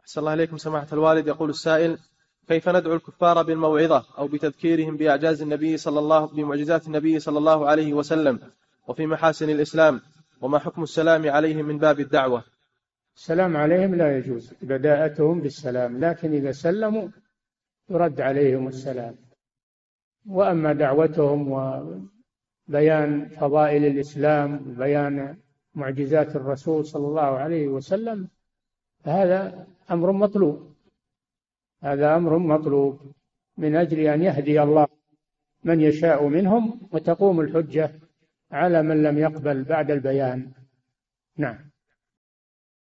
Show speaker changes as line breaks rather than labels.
أحسن الله إليكم سماحة الوالد. يقول السائل: كيف ندعو الكفار بالموعظة أو بتذكيرهم بمعجزات النبي صلى الله عليه وسلم وفي محاسن الإسلام، وما حكم السلام عليهم من باب الدعوة؟
السلام عليهم لا يجوز بداءتهم بالسلام، لكن إذا سلموا يرد عليهم السلام. وأما دعوتهم وبيان فضائل الإسلام وبيان معجزات الرسول صلى الله عليه وسلم فهذا أمر مطلوب، هذا أمر مطلوب من أجل أن يهدي الله من يشاء منهم وتقوم الحجة على من لم يقبل بعد البيان. نعم.